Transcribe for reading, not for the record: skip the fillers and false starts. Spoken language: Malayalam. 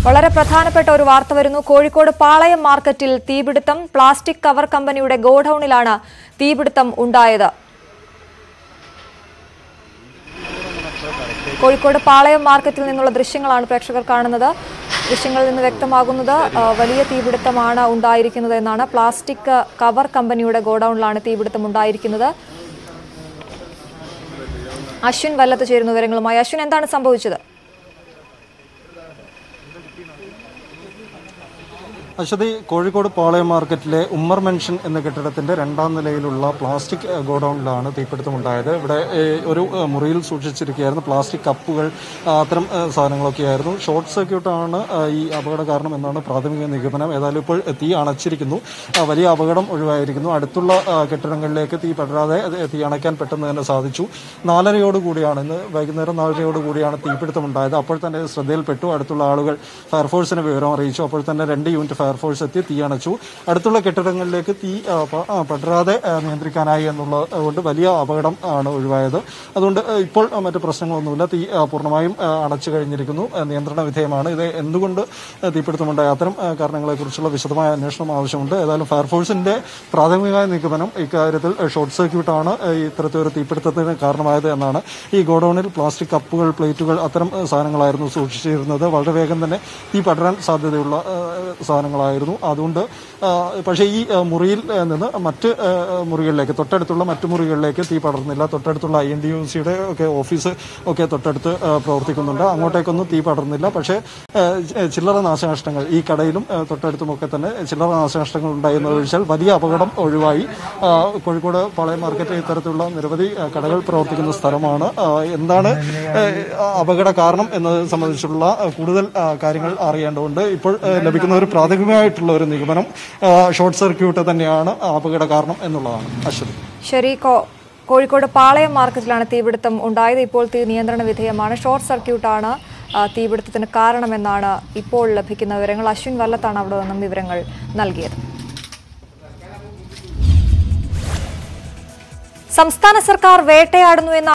വളരെ പ്രധാനപ്പെട്ട ഒരു വാർത്ത വരുന്നു. കോഴിക്കോട് പാളയം മാർക്കറ്റിൽ തീപിടുത്തം. പ്ലാസ്റ്റിക് കവർ കമ്പനിയുടെ ഗോഡൌണിലാണ് തീപിടുത്തം ഉണ്ടായത്. കോഴിക്കോട് പാളയം മാർക്കറ്റിൽ നിന്നുള്ള ദൃശ്യങ്ങളാണ് പ്രേക്ഷകർ കാണുന്നത്. ദൃശ്യങ്ങളിൽ നിന്ന് വ്യക്തമാകുന്നത് വലിയ തീപിടുത്തമാണ് ഉണ്ടായിരിക്കുന്നത് എന്നാണ്. പ്ലാസ്റ്റിക് കവർ കമ്പനിയുടെ ഗോഡൌണിലാണ് തീപിടുത്തം ഉണ്ടായിരിക്കുന്നത്. അശ്വിൻ വല്ലത്ത് ചേരുന്ന വിവരങ്ങളുമായി. അശ്വിൻ, എന്താണ് സംഭവിച്ചത്? അശ്വതി, കോഴിക്കോട് പാളയം മാർക്കറ്റിലെ ഉമ്മർ മെൻഷൻ എന്ന കെട്ടിടത്തിന്റെ 2ാം നിലയിലുള്ള പ്ലാസ്റ്റിക് ഗോഡൌണിലാണ് തീപിടുത്തമുണ്ടായത്. ഇവിടെ ഒരു മുറിയിൽ സൂക്ഷിച്ചിരിക്കുകയായിരുന്നു പ്ലാസ്റ്റിക് കപ്പുകൾ, അത്തരം സാധനങ്ങളൊക്കെയായിരുന്നു. ഷോർട്ട് സർക്യൂട്ടാണ് ഈ അപകട കാരണം എന്നാണ് പ്രാഥമിക നിഗമനം. ഏതായാലും ഇപ്പോൾ തീ അണച്ചിരിക്കുന്നു. വലിയ അപകടം ഒഴിവായിരിക്കുന്നു. അടുത്തുള്ള കെട്ടിടങ്ങളിലേക്ക് തീ പടരാതെ തീ അണയ്ക്കാൻ പെട്ടെന്ന് തന്നെ സാധിച്ചു. 4:30 ഇന്ന് വൈകുന്നേരം 4:30 തീപിടുത്തമുണ്ടായത്. അപ്പോൾ തന്നെ ശ്രദ്ധയിൽപ്പെട്ടു. അടുത്തുള്ള ആളുകൾ ഫയർഫോഴ്സിനെ വിവരം അറിയിച്ചു. അപ്പോൾ തന്നെ 2 യൂണിറ്റ് ഫയർഫോഴ്സ് എത്തി തീ അണച്ചു. അടുത്തുള്ള കെട്ടിടങ്ങളിലേക്ക് തീ പടരാതെ നിയന്ത്രിക്കാനായി എന്നുള്ളത് കൊണ്ട് വലിയ അപകടം ആണ് ഒഴിവായത്. അതുകൊണ്ട് ഇപ്പോൾ മറ്റ് പ്രശ്നങ്ങളൊന്നുമില്ല. തീ പൂർണ്ണമായും അണച്ചു കഴിഞ്ഞിരിക്കുന്നു, നിയന്ത്രണ വിധേയമാണ്. ഇത് എന്തുകൊണ്ട് തീപിടുത്തമുണ്ടായ അത്തരം കാരണങ്ങളെക്കുറിച്ചുള്ള വിശദമായ അന്വേഷണം ആവശ്യമുണ്ട്. ഏതായാലും ഫയർഫോഴ്സിന്റെ പ്രാഥമികമായ നിഗമനം ഇക്കാര്യത്തിൽ ഷോർട്ട് സർക്യൂട്ടാണ് ഇത്തരത്തിലൊരു തീപിടുത്തത്തിന് കാരണമായത് എന്നാണ്. ഈ ഗോഡൌണിൽ പ്ലാസ്റ്റിക് കപ്പുകൾ, പ്ലേറ്റുകൾ, അത്തരം സാധനങ്ങളായിരുന്നു സൂക്ഷിച്ചിരുന്നത്. വളരെ വേഗം തന്നെ തീ പടരാൻ സാധ്യതയുള്ള സാധനങ്ങളായിരുന്നു. അതുകൊണ്ട് പക്ഷേ ഈ മുറിയിൽ നിന്ന് മറ്റ് മുറികളിലേക്ക്, തൊട്ടടുത്തുള്ള മറ്റു മുറികളിലേക്ക് തീ പടർന്നില്ല. തൊട്ടടുത്തുള്ള INDUCയുടെ ഒക്കെ ഓഫീസ് ഒക്കെ തൊട്ടടുത്ത് പ്രവർത്തിക്കുന്നുണ്ട്. അങ്ങോട്ടേക്കൊന്നും തീ പടർന്നില്ല. പക്ഷേ ചില്ലറ നാശനഷ്ടങ്ങൾ ഈ കടയിലും തൊട്ടടുത്തുമൊക്കെ തന്നെ ചില്ലറ നാശനഷ്ടങ്ങൾ ഉണ്ടായെന്നൊഴിച്ചാൽ വലിയ അപകടം ഒഴിവായി. കോഴിക്കോട് പാളയം മാർക്കറ്റ് ഇത്തരത്തിലുള്ള നിരവധി കടകൾ പ്രവർത്തിക്കുന്ന സ്ഥലമാണ്. എന്താണ് അപകട കാരണം എന്നത് സംബന്ധിച്ചുള്ള കൂടുതൽ കാര്യങ്ങൾ അറിയേണ്ടതുണ്ട്. ഇപ്പോൾ ലഭിക്കുന്ന ഒരു പ്രാഥമികമായിട്ടുള്ള ഒരു നിഗമനം ഷോർട്ട് സർക്യൂട്ട് തന്നെയാണ് അപകട കാരണം എന്നുള്ളതാണ്. അശ്വതി, ശരി. കോഴിക്കോട് പാളയം മാർക്കറ്റിലാണ് തീപിടുത്തം ഉണ്ടായത്. ഇപ്പോൾ തീ നിയന്ത്രണ വിധേയമാണ്. ഷോർട്ട് സർക്യൂട്ടാണ് തീപിടുത്തത്തിന് കാരണമെന്നാണ് ഇപ്പോൾ ലഭിക്കുന്ന വിവരങ്ങൾ. അശ്വിൻ വല്ലത്താണ് അവിടെ നിന്നും വിവരങ്ങൾ നൽകിയത്. സംസ്ഥാന സർക്കാർ വേട്ടയാടുന്നു എന്ന